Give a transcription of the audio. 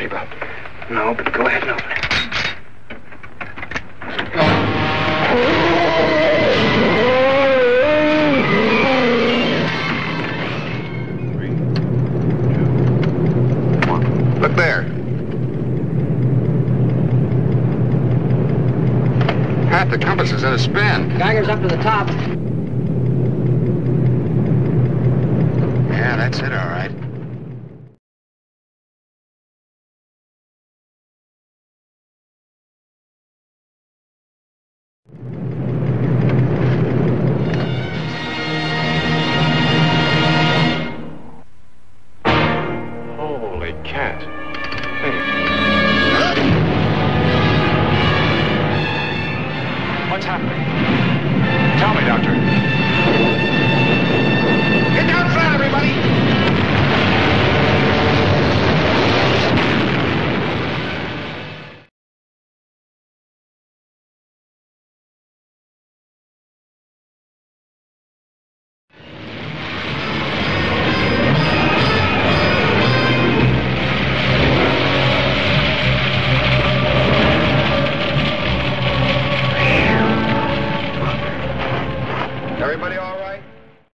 about. No, but go ahead and open it. Look there. Pat, the compass is in a spin. Geiger's up to the top. Yeah, that's it, all right.